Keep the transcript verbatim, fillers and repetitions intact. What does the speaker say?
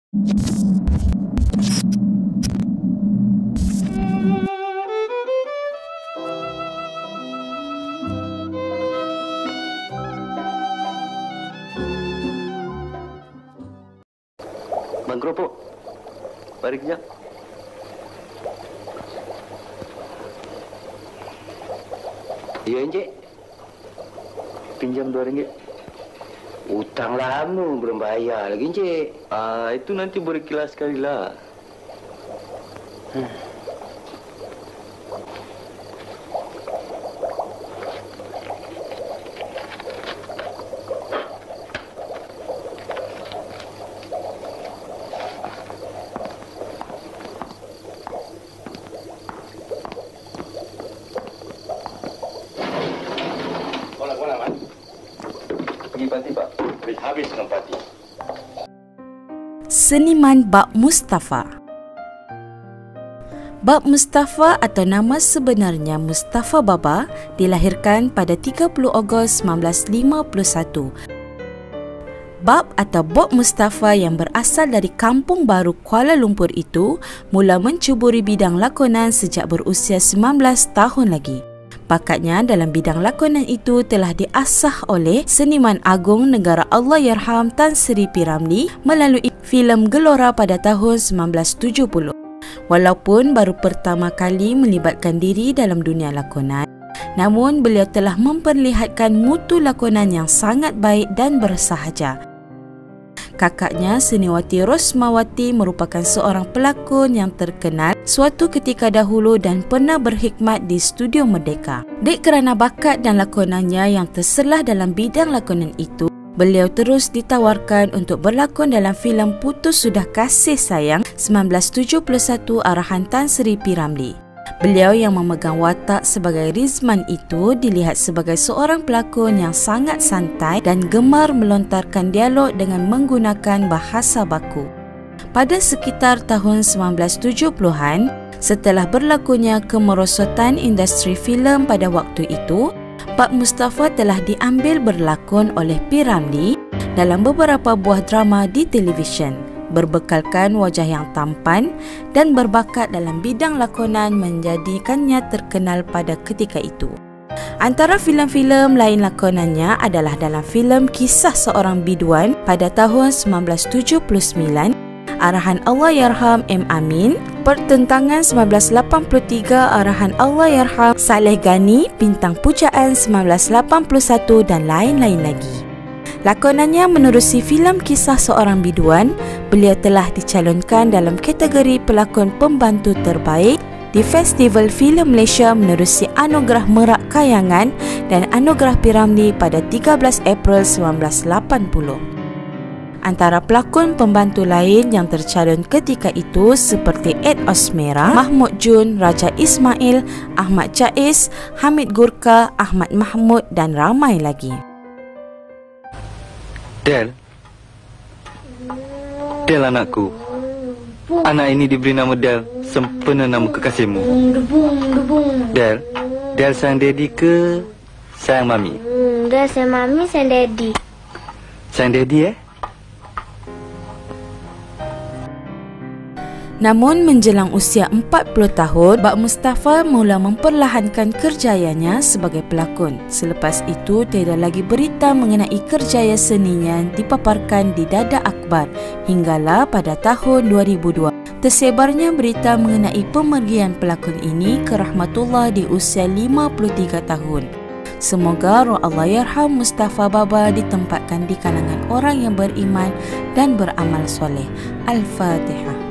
Bang Keropok, mari kejap. Ya, Encik. Pinjam dua ringgit. Utang lama belum bayar lagi, Encik. Ah, itu nanti boleh kilas sekali lah. Hmm. Seniman Bab Mustafa. Bab Mustafa atau nama sebenarnya Mustafa Baba dilahirkan pada tiga puluh Ogos seribu sembilan ratus lima puluh satu. Bab atau Bob Mustafa yang berasal dari Kampung Baru Kuala Lumpur itu mula mencuburi bidang lakonan sejak berusia sembilan belas tahun lagi. Bakatnya dalam bidang lakonan itu telah diasah oleh seniman agung negara Allahyarham Tan Sri P. Ramlee melalui filem Gelora pada tahun sembilan belas tujuh puluh. Walaupun baru pertama kali melibatkan diri dalam dunia lakonan, namun beliau telah memperlihatkan mutu lakonan yang sangat baik dan bersahaja. Kakaknya Seniwati Rosmawati merupakan seorang pelakon yang terkenal suatu ketika dahulu dan pernah berkhidmat di Studio Merdeka. Dek kerana bakat dan lakonannya yang terselah dalam bidang lakonan itu, beliau terus ditawarkan untuk berlakon dalam filem Putus Sudah Kasih Sayang sembilan belas tujuh puluh satu arahan Tan Sri P. Ramlee. Beliau yang memegang watak sebagai Rizman itu dilihat sebagai seorang pelakon yang sangat santai dan gemar melontarkan dialog dengan menggunakan bahasa baku. Pada sekitar tahun sembilan belas tujuh puluhan, setelah berlakunya kemerosotan industri filem pada waktu itu, Bab Mustafa telah diambil berlakon oleh P. Ramlee dalam beberapa buah drama di televisyen. Berbekalkan wajah yang tampan dan berbakat dalam bidang lakonan menjadikannya terkenal pada ketika itu. Antara filem-filem lain lakonannya adalah dalam filem Kisah Seorang Biduan pada tahun sembilan belas tujuh puluh sembilan, arahan Allahyarham M. Amin, Pertentangan sembilan belas lapan puluh tiga arahan Allahyarham Saleh Ghani, Bintang Pujaan sembilan belas lapan puluh satu dan lain-lain lagi. Lakonannya menerusi filem Kisah Seorang Biduan, beliau telah dicalonkan dalam kategori pelakon pembantu terbaik di Festival Filem Malaysia menerusi Anugerah Merak Kayangan dan Anugerah P. Ramlee pada tiga belas April sembilan belas lapan puluh. Antara pelakon pembantu lain yang tercalon ketika itu seperti Ed Osmera, Mahmud Jun, Raja Ismail, Ahmad Jais, Hamid Gurka, Ahmad Mahmud dan ramai lagi. Del, Del anakku. Anak ini diberi nama Del sempena nama kekasihmu. Del, Del sayang Daddy ke sayang Mami? Hmm, Del sayang Mami, sayang Daddy. Sayang Daddy eh? Namun menjelang usia empat puluh tahun, Bab Mustafa mula memperlahankan kerjayanya sebagai pelakon. Selepas itu, tiada lagi berita mengenai kerjaya seninya dipaparkan di Dada Akhbar hinggalah pada tahun dua ribu dua. Tersebarnya berita mengenai pemergian pelakon ini ke rahmatullah di usia lima puluh tiga tahun. Semoga roh Allahyarham Mustafa Baba ditempatkan di kalangan orang yang beriman dan beramal soleh. Al-Fatihah.